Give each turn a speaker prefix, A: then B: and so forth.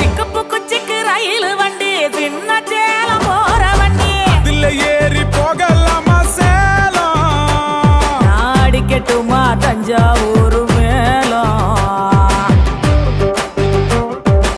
A: சிக்கு குச்சிக்கு ரயில் வண்டி சின்ன சேலம் போற வண்டி
B: இதுல ஏறி போகலாமா சேலம்
A: நாடிக்கட்டுமா தஞ்சா